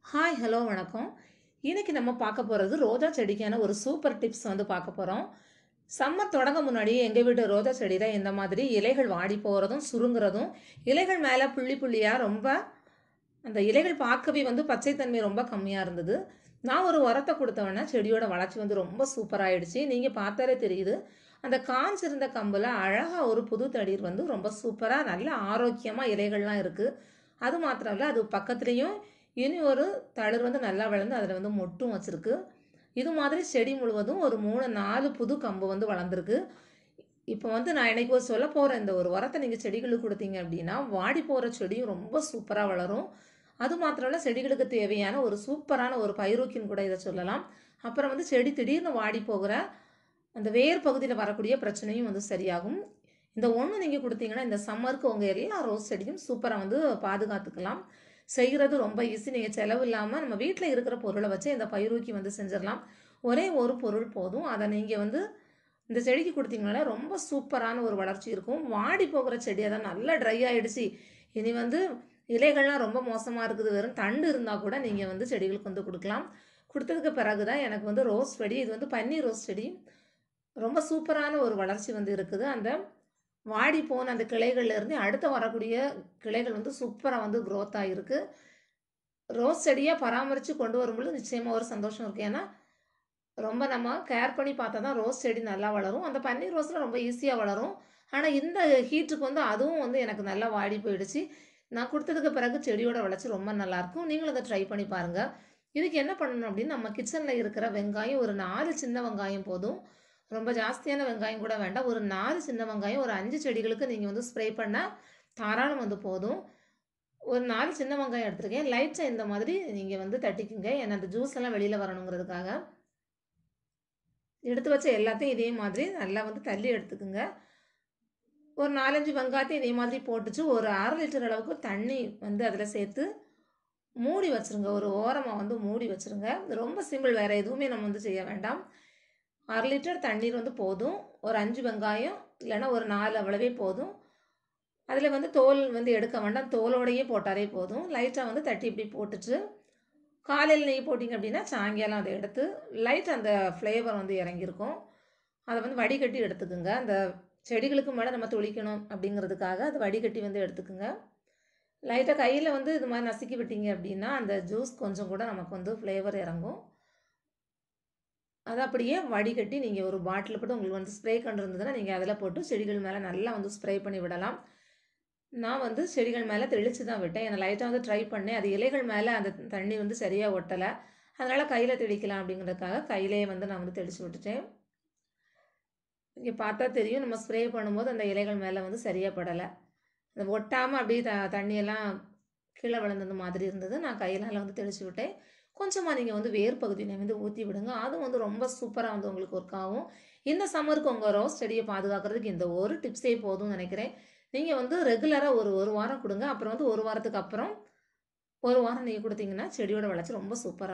Hi hello வணக்கம். இன்னைக்கு நம்ம பார்க்க போகிறது ரோஜா செடிக்கான ஒரு சூப்பர் டிப்ஸ் வந்து பார்க்க போகிறோம். சம்மர் தொடங்க முன்னாடி எங்கள் வீட்டு ரோஜா செடியில் இந்த மாதிரி இலைகள் வாடி போகிறதும் சுருங்குறதும், இலைகள் மேலே புள்ளி புள்ளியாக ரொம்ப அந்த இலைகள் பார்க்கவே வந்து பச்சைத்தன்மை ரொம்ப கம்மியாக இருந்தது. நான் ஒரு உரத்தை கொடுத்தவொடனே செடியோட வளர்ச்சி வந்து ரொம்ப சூப்பராகிடுச்சு. நீங்கள் பார்த்தாலே தெரியுது. அந்த காஞ்சிருந்த கம்பில் அழகாக ஒரு புது தளிர் வந்து ரொம்ப சூப்பராக நல்ல ஆரோக்கியமாக இலைகள்லாம் இருக்குது. அது மாத்திரம் இல்லை, அது பக்கத்துலேயும் இனி ஒரு தளிர் வந்து நல்லா வளர்ந்து அதில் வந்து மொட்டும் வச்சுருக்கு. இது மாதிரி செடி முழுவதும் ஒரு 3-4 புது கம்பு வந்து வளர்ந்துருக்கு. இப்போ வந்து நான் இன்னைக்கு ஒரு சொல்ல போகிற இந்த ஒரு உரத்தை நீங்கள் செடிகளுக்கு கொடுத்தீங்க அப்படின்னா வாடி போகிற செடியும் ரொம்ப சூப்பராக வளரும். அது மாத்திரம் இல்லை, செடிகளுக்கு தேவையான ஒரு சூப்பரான ஒரு பைரூக்கின்னு கூட இதை சொல்லலாம். அப்புறம் வந்து செடி திடீர்னு வாடி போகிற அந்த வேர் பகுதியில் வரக்கூடிய பிரச்சனையும் வந்து சரியாகும். இந்த ஒன்று நீங்கள் கொடுத்தீங்கன்னா இந்த சம்மருக்கு உங்கள் எல்லா ரோஸ் செடியும் சூப்பராக வந்து பாதுகாத்துக்கலாம். செய்கிறது ரொம்ப ஈஸி. நீங்கள் செலவு இல்லாமல் நம்ம வீட்டில் இருக்கிற பொருளை வச்சு இந்த பயிரூக்கி வந்து செஞ்சிடலாம். ஒரே ஒரு பொருள் போதும். அதை நீங்கள் வந்து இந்த செடிக்கு கொடுத்தீங்கன்னா ரொம்ப சூப்பரான ஒரு வளர்ச்சி இருக்கும். வாடி போகிற செடி அதான் நல்லா ட்ரை ஆகிடுச்சு, இனி வந்து இலைகள்லாம் ரொம்ப மோசமாக இருக்குது, வெறும் தண்டு இருந்தால் கூட நீங்கள் வந்து செடிகளுக்கு வந்து கொடுக்கலாம். கொடுத்ததுக்கு பிறகு தான் எனக்கு வந்து ரோஸ் செடி, இது வந்து பன்னீர் ரோஸ் செடி, ரொம்ப சூப்பரான ஒரு வளர்ச்சி வந்து இருக்குது. அந்த வாடி போன அந்த கிளைகள்ல இருந்து அடுத்து வரக்கூடிய கிளைகள் வந்து சூப்பராக வந்து க்ரோத் ஆகிருக்கு. ரோஸ் செடியை பராமரித்து கொண்டு வரும்பொழுது நிச்சயமாக ஒரு சந்தோஷம் இருக்குது. ஏன்னா ரொம்ப நம்ம கேர் பண்ணி பார்த்தா தான் ரோஸ் செடி நல்லா வளரும். அந்த பன்னீர் ரோஸில் ரொம்ப ஈஸியாக வளரும். ஆனால் இந்த ஹீட்டுக்கு வந்து அதுவும் வந்து எனக்கு நல்லா வாடி போயிடுச்சு. நான் கொடுத்ததுக்கு பிறகு செடியோட வளர்ச்சி ரொம்ப நல்லாயிருக்கும். நீங்களும் அதை ட்ரை பண்ணி பாருங்கள். இதுக்கு என்ன பண்ணணும் அப்படின்னு, நம்ம கிச்சனில் இருக்கிற வெங்காயம் ஒரு 4 சின்ன வெங்காயம் போதும். ரொம்ப ஜாஸ்தியான வெங்காயம் கூட வேண்டாம். ஒரு 4 சின்ன வெங்காயம் ஒரு 5 செடிகளுக்கு நீங்கள் வந்து ஸ்ப்ரே பண்ணால் தாராளம் வந்து போதும். ஒரு 4 சின்ன வெங்காயம் எடுத்துருக்கேன். லைட்டாக இந்த மாதிரி நீங்கள் வந்து தட்டிக்குங்க. ஏன்னா அந்த ஜூஸ் எல்லாம் வெளியில் வரணுங்கிறதுக்காக. எடுத்து வச்ச எல்லாத்தையும் இதே மாதிரி நல்லா வந்து தள்ளி எடுத்துக்குங்க. ஒரு 4-5 வெங்காயத்தையும் இதே மாதிரி போட்டுச்சு ஒரு 1/2 லிட்டர் அளவுக்கு தண்ணி வந்து அதில் சேர்த்து மூடி வச்சுருங்க. ஒரு ஓரமாக வந்து மூடி வச்சுருங்க. ரொம்ப சிம்பிள், வேறு எதுவுமே நம்ம வந்து செய்ய வேண்டாம். 1/2 லிட்டர் தண்ணீர் வந்து போதும். ஒரு 5 வெங்காயம் இல்லைன்னா ஒரு 4 அவ்வளவே போதும். அதில் வந்து தோல் வந்து எடுக்க வேண்டாம், தோலோடையே போட்டாலே போதும். லைட்டாக வந்து தட்டி இப்படி போட்டுட்டு காலையில் நெய் போட்டிங்க அப்படின்னா சாயங்காலம் அதை எடுத்து லைட் அந்த ஃப்ளேவர் வந்து இறங்கியிருக்கும். அதை வந்து வடிகட்டி எடுத்துக்குங்க. அந்த செடிகளுக்கு மேலே நம்ம தொளிக்கணும் அப்படிங்கிறதுக்காக அதை வடிகட்டி வந்து எடுத்துக்குங்க. லைட்டாக கையில் வந்து இது மாதிரி நசுக்கி விட்டீங்க அப்படின்னா அந்த ஜூஸ் கொஞ்சம் கூட நமக்கு வந்து ஃப்ளேவர் இறங்கும். அதை அப்படியே வடிகட்டி நீங்கள் ஒரு பாட்டில் போட்டு, உங்களுக்கு வந்து ஸ்ப்ரே கன்று இருந்ததுன்னா நீங்கள் அதில் போட்டு செடிகள் மேலே நல்லா வந்து ஸ்ப்ரே பண்ணி விடலாம். நான் வந்து செடிகள் மேலே தெளித்து தான் விட்டேன். என்னை லைட்டாக வந்து ட்ரை பண்ணேன். அது இலைகள் மேலே அந்த தண்ணி வந்து சரியாக ஒட்டலை. அதனால் கையில் தெளிக்கலாம் அப்படிங்கிறதுக்காக கையிலே வந்து நான் வந்து தெளித்து விட்டுட்டேன். இங்கே பார்த்தா தெரியும், நம்ம ஸ்ப்ரே பண்ணும்போது அந்த இலைகள் மேலே வந்து சரியாக படலை. அது ஒட்டாமல் அப்படியே தண்ணியெல்லாம் கீழே விழுந்தது மாதிரி இருந்தது. நான் கையினால் வந்து தெளித்து விட்டேன். கொஞ்சமாக நீங்கள் வந்து வேர் பகுதியில் வந்து ஊற்றி விடுங்க. அதுவும் வந்து ரொம்ப சூப்பராக வந்து உங்களுக்கு ஒர்க் ஆகும். இந்த சம்மருக்கு உங்கள் ரோஸ் செடியை பாதுகாக்கிறதுக்கு இந்த ஒரு டிப்ஸே போதும்னு நினைக்கிறேன். நீங்கள் வந்து ரெகுலராக ஒரு வாரம் கொடுங்க. அப்புறம் வந்து ஒரு வாரத்துக்கு அப்புறம் ஒரு வாரம் நீங்கள் கொடுத்தீங்கன்னா செடியோட வளர்ச்சி ரொம்ப சூப்பராக